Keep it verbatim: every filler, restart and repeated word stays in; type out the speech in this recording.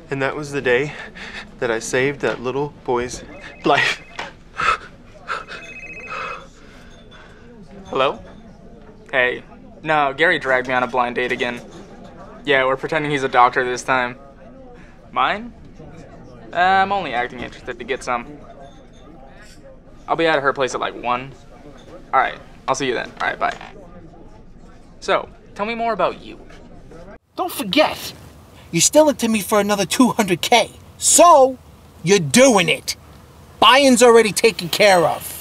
And that was the day that I saved that little boy's life. Hello? Hey. No, Gary dragged me on a blind date again. Yeah, we're pretending he's a doctor this time. Mine? Uh, I'm only acting interested to get some. I'll be at her place at like one. Alright, I'll see you then. Alright, bye. So, tell me more about you. Don't forget, you're still into me for another two hundred K. So, you're doing it. Buy-in's already taken care of.